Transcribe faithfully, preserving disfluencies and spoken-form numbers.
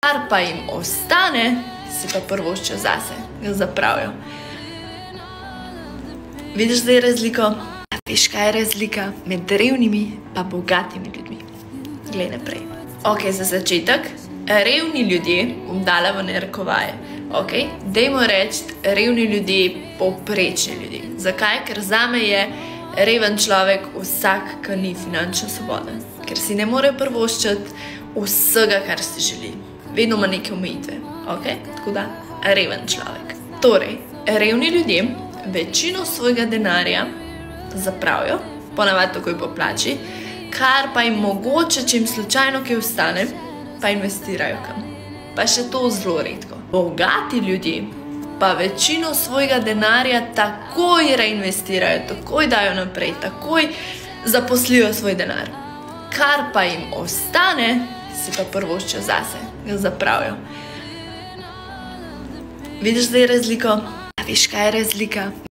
Kar pa jim ostane, si pa prvoščijo zase, ga zapravijo. Vidiš zdaj razliko? A veš, kaj je razlika med revnimi pa bogatimi ljudmi? Glej naprej. Ok, za začetek, revni ljudje, bom dala v narekovaje, ok, dajmo reči revni ljudje, povprečni ljudje. Zakaj? Ker zame je reven človek vsak, ki ni finančno svoboden. Ker si ne more privoščiti vsega, kar si želi. Vedno ima neke omejitve, ok? Tako da, reven človek. Torej, revni ljudje večino svojega denarja zapravijo, ponavadi takoj po plači, kar pa jim mogoče, če jim slučajno kaj ostane, pa investirajo kam. Pa še to zelo redko. Bogati ljudje pa večino svojega denarja takoj reinvestirajo, takoj dajo naprej, takoj zaposlijo svoj denar. Kar pa jim ostane, si pa prvoščijo zase, ga zapravijo. Vidiš zdaj razliko? A veš, kaj je razlika